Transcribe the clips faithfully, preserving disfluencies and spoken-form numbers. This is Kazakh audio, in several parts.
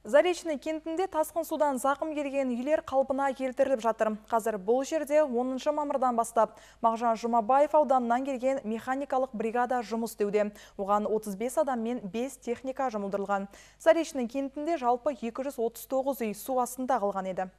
Заречный кентінде тасқын судан зақым келген үйлер қалпына келтіріліп жатыр. Қазір бұл жерде оныншы мамырдан бастап Мағжан Жұмабаев ауданынан келген механикалық бригада жұмыс істеуде. Оған отыз бес адам мен бес техника жұмылдырылған. Заречный кентінде жалпы екі жүз отыз тоғыз үй су астында қалған еді.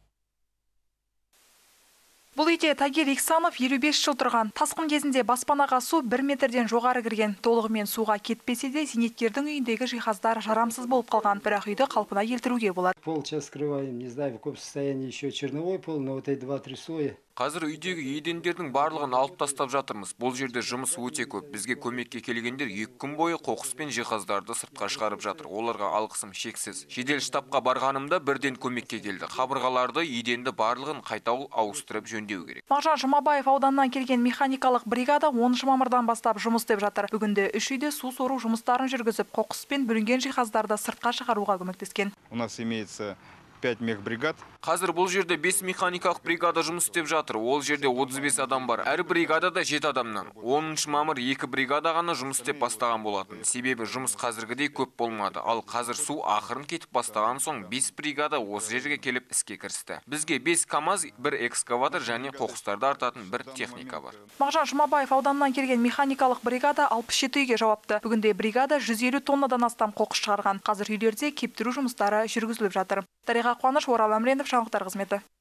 Бұл үйде Тагир Иксанов елу бес жыл тұрған. Тасқын кезінде баспанаға су бір метрден жоғары кірген. Толығымен суға кетпесе де зейнеткердің үйіндегі жиһаздар жарамсыз болып қалған. Бірақ үйді қалпына келтіруге болады. Пол сейчас скрываем, не знаю, в каком состоянии еще черновой пол, но вот эти два-три слоя. Қазір үйдегі едендердің барлығын алып тастап жатырмыз. Бұл жерде жұмыс өте көп. Бізге көмекке келгендер екі күн бойы қоқыс пен жиһаздарды сыртқа шығарып жатыр. Оларға алғысым шексіз. Жедел штабқа барғанымда бірден көмекке келді. Қабырғаларды, еденді барлығын қайта ауыстырып жөндеу керек. Мағжан Жұмабаев ауданынан келген механикалық бригада оныншы мамырдан бастап жұмыс істеп жатыр. Бүгінде үш үйде су сору жұмыстарын жүргізіп, қоқыс пен бүлінген жиһаздарды сыртқа шығаруға көмектескен. У нас имеется пять мехбригад. Қазір бұл жерде бес механикалық бригада жұмыс істеп жатыр. Ол жерде отыз бес адам бар. Әр бригадада жеті адамнан. оныншы мамыр екі бригада ғана жұмыс істеп бастаған болатын. Себебі жұмыс қазіргідей көп болмады. Ал қазір су ақырын кетіп бастаған соң бес бригада осы жерге келіп іске кірісті. Бізге бес КАМАЗ, бір экскаватор және қоқыстарды артатын бір техника бар. Мағжан Жұмабаев ауданынан келген механикалық бригада алпыс жеті үйге жауапты. Бүгінде бригада жүз елу тоннадан астам қоқыс шығарған. Қазір үйлерде кептіру жұмыстары жүргізіліп жатыр. Дариға Қуаныш, Орал Әмренов, жаңалықтар қызметі.